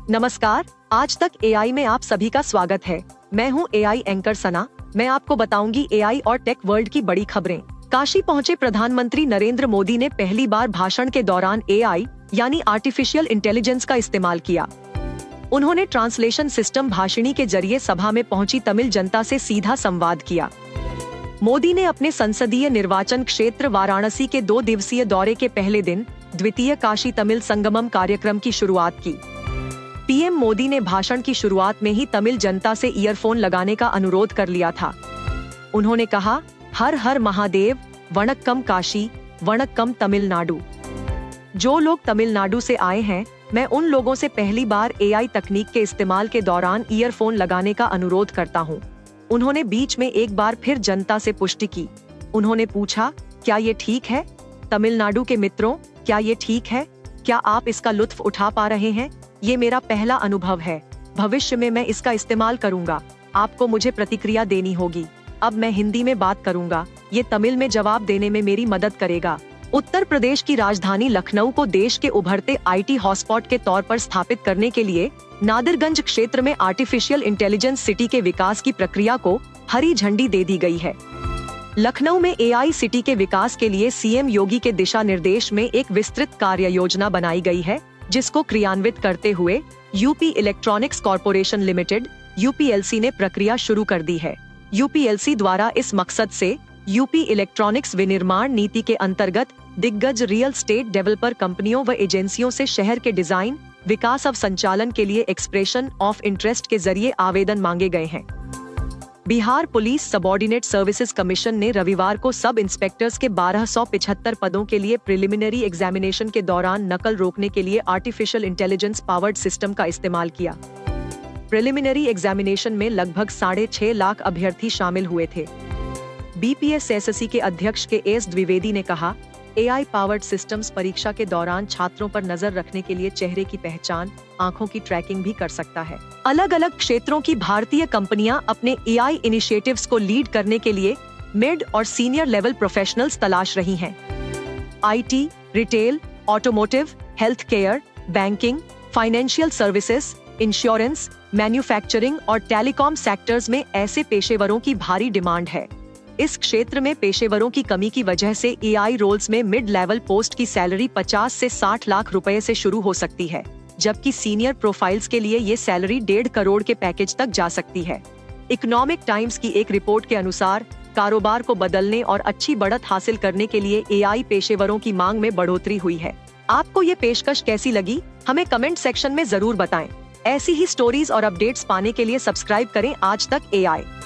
नमस्कार, आज तक एआई में आप सभी का स्वागत है। मैं हूं एआई एंकर सना। मैं आपको बताऊंगी एआई और टेक वर्ल्ड की बड़ी खबरें। काशी पहुंचे प्रधानमंत्री नरेंद्र मोदी ने पहली बार भाषण के दौरान एआई यानी आर्टिफिशियल इंटेलिजेंस का इस्तेमाल किया। उन्होंने ट्रांसलेशन सिस्टम भाषिणी के जरिए सभा में पहुंची तमिल जनता से सीधा संवाद किया। मोदी ने अपने संसदीय निर्वाचन क्षेत्र वाराणसी के 2 दिवसीय दौरे के पहले दिन द्वितीय काशी तमिल संगमम कार्यक्रम की शुरुआत की। पीएम मोदी ने भाषण की शुरुआत में ही तमिल जनता से ईयरफोन लगाने का अनुरोध कर लिया था। उन्होंने कहा, हर हर महादेव, वणक्कम काशी, वणक्कम तमिलनाडु। जो लोग तमिलनाडु से आए हैं, मैं उन लोगों से पहली बार एआई तकनीक के इस्तेमाल के दौरान ईयरफोन लगाने का अनुरोध करता हूं। उन्होंने बीच में एक बार फिर जनता से पुष्टि की। उन्होंने पूछा, क्या ये ठीक है? तमिलनाडु के मित्रों, क्या ये ठीक है? क्या आप इसका लुत्फ उठा पा रहे हैं? ये मेरा पहला अनुभव है। भविष्य में मैं इसका इस्तेमाल करूंगा। आपको मुझे प्रतिक्रिया देनी होगी। अब मैं हिंदी में बात करूंगा। ये तमिल में जवाब देने में मेरी मदद करेगा। उत्तर प्रदेश की राजधानी लखनऊ को देश के उभरते आईटी हॉटस्पॉट के तौर पर स्थापित करने के लिए नादिरगंज क्षेत्र में आर्टिफिशियल इंटेलिजेंस सिटी के विकास की प्रक्रिया को हरी झंडी दे दी गई है। लखनऊ में एआई सिटी के विकास के लिए सीएम योगी के दिशा निर्देश में एक विस्तृत कार्य योजना बनाई गई है, जिसको क्रियान्वित करते हुए UP electronics corporation limited UPLC ने प्रक्रिया शुरू कर दी है। यूपीएलसी द्वारा इस मकसद से यूपी इलेक्ट्रॉनिक्स विनिर्माण नीति के अंतर्गत दिग्गज रियल स्टेट डेवलपर कंपनियों व एजेंसियों से शहर के डिजाइन, विकास और संचालन के लिए एक्सप्रेशन ऑफ इंटरेस्ट के जरिए आवेदन मांगे गए हैं। Bihar police subordinate services commission ने रविवार को सब इंस्पेक्टर्स के 1275 पदों के लिए प्रिलिमिनरी एग्जामिनेशन के दौरान नकल रोकने के लिए आर्टिफिशियल इंटेलिजेंस पावर्ड सिस्टम का इस्तेमाल किया। प्रिलिमिनरी एग्जामिनेशन में लगभग 6.5 लाख अभ्यर्थी शामिल हुए थे। बीपीएसएससी के अध्यक्ष के एस द्विवेदी ने कहा, एआई पावर्ड सिस्टम्स परीक्षा के दौरान छात्रों पर नजर रखने के लिए चेहरे की पहचान, आंखों की ट्रैकिंग भी कर सकता है। अलग अलग क्षेत्रों की भारतीय कंपनियां अपने एआई इनिशिएटिव्स को लीड करने के लिए मिड और सीनियर लेवल प्रोफेशनल्स तलाश रही हैं। IT, retail, automotive, health care, banking, financial services, insurance, manufacturing और टेलीकॉम सेक्टर्स में ऐसे पेशेवरों की भारी डिमांड है। इस क्षेत्र में पेशेवरों की कमी की वजह से एआई रोल्स में मिड लेवल पोस्ट की सैलरी 50 से 60 लाख रुपए से शुरू हो सकती है, जबकि सीनियर प्रोफाइल्स के लिए ये सैलरी 1.5 करोड़ के पैकेज तक जा सकती है। इकोनॉमिक टाइम्स की एक रिपोर्ट के अनुसार कारोबार को बदलने और अच्छी बढ़त हासिल करने के लिए एआई पेशेवरों की मांग में बढ़ोतरी हुई है। आपको ये पेशकश कैसी लगी? हमें कमेंट सेक्शन में जरूर बताएं। ऐसी ही स्टोरीज और अपडेट्स पाने के लिए सब्सक्राइब करें आज तक एआई।